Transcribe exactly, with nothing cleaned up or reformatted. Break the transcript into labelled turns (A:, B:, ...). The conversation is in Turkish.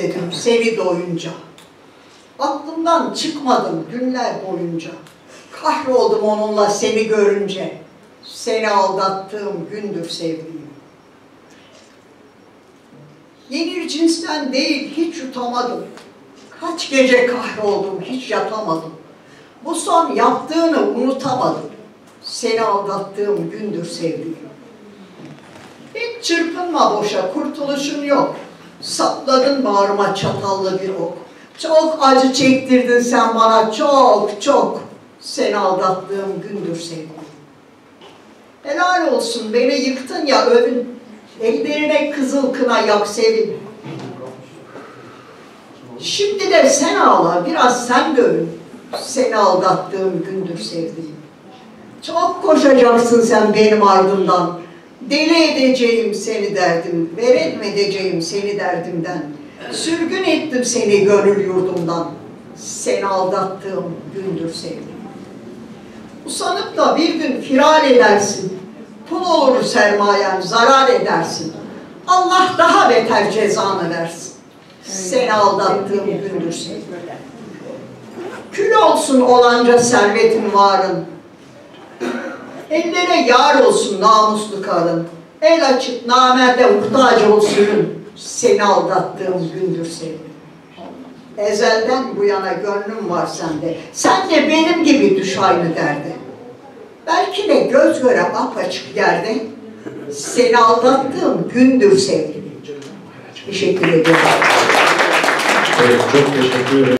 A: özledim seni doyunca. Aklımdan çıkmadın günler boyunca. Kahroldum onunla seni görünce. Seni aldattığım gündür sevdiğim. Yenir cinsten değil hiç yutamadım. Kaç gece kahroldum hiç yatamadım. Bu son yaptığını unutamadım. Seni aldattığım gündür sevdiğim. Hiç çırpınma boşa, kurtuluşun yok. Sapladın bağrıma çatallı bir ok. Çok acı çektirdin sen bana, çok çok. Seni aldattığım gündür sevdiğim. Helal olsun, beni yıktın ya övün. Ellerine kızıl kına yak sevin. Şimdi de sen ağla, biraz sen dövün. Seni aldattığım gündür sevdiğim. Çok koşacaksın sen benim ardımdan. Deli edeceğim seni derdim, veren edeceğim seni derdimden. Sürgün ettim seni gönül yurdumdan. Seni aldattığım gündür sevdiğim. Usanıp da bir gün firar edersin. Pul olur sermayen, zarar edersin. Allah daha beter cezanı versin. Seni aldattığım gündür sevdiğim. Kül olsun olanca servetin varın. Ellere yar olsun namuslu karın. El açıp namerde muhtaç olsun. Seni aldattığım gündür sevdiğim. Ezelden bu yana gönlüm var sende. Sen de benim gibi düş aynı derde. Belki de göz göre apaçık yerde. Seni aldattığım gündür sevdiğim. Teşekkür ederim.
B: Evet, çok teşekkür ederim.